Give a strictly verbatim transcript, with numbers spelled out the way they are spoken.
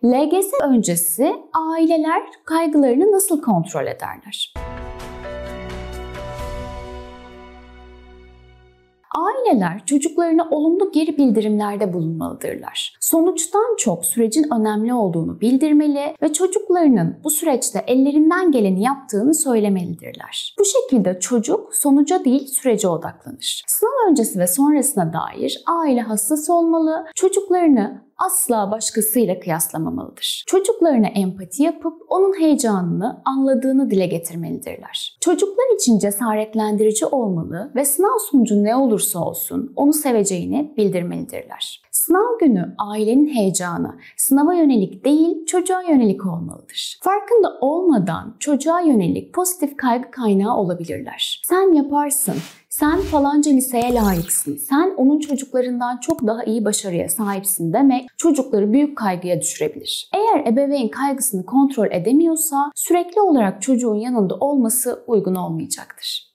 L G S öncesi aileler kaygılarını nasıl kontrol ederler? Aileler çocuklarına olumlu geri bildirimlerde bulunmalıdırlar. Sonuçtan çok sürecin önemli olduğunu bildirmeli ve çocuklarının bu süreçte ellerinden geleni yaptığını söylemelidirler. Bu şekilde çocuk sonuca değil sürece odaklanır. Sınav öncesi ve sonrasına dair aile hassas olmalı, çocuklarını asla başkasıyla kıyaslamamalıdır. Çocuklarına empati yapıp onun heyecanını anladığını dile getirmelidirler. Çocuklar için cesaretlendirici olmalı ve sınav sonucu ne olursa olsun onu seveceğini bildirmelidirler. Sınav günü ailenin heyecanı sınava yönelik değil çocuğa yönelik olmalıdır. Farkında olmadan çocuğa yönelik pozitif kaygı kaynağı olabilirler. Sen yaparsın. Sen falanca liseye layıksın, sen onun çocuklarından çok daha iyi başarıya sahipsin demek çocukları büyük kaygıya düşürebilir. Eğer ebeveyn kaygısını kontrol edemiyorsa sürekli olarak çocuğun yanında olması uygun olmayacaktır.